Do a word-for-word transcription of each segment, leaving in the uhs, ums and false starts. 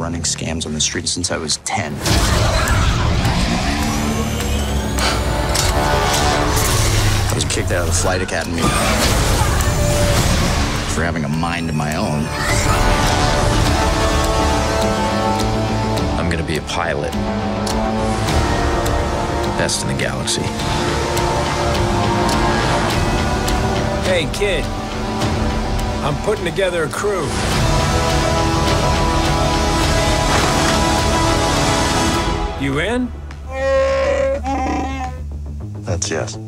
running scams on the street since I was ten. I was kicked out of the flight academy for having a mind of my own. I'm gonna be a pilot. Best in the galaxy. Hey, kid. I'm putting together a crew. You in? That's yes.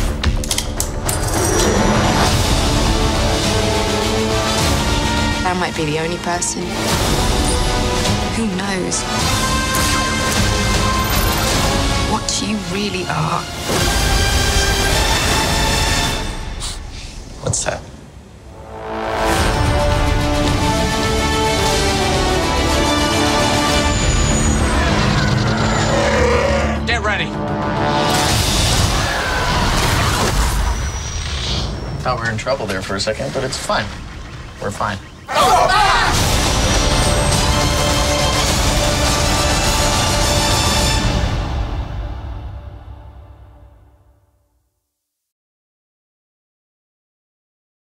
I might be the only person. Who knows what you really are? What's that? Get ready. Thought we were in trouble there for a second, but it's fine. We're fine.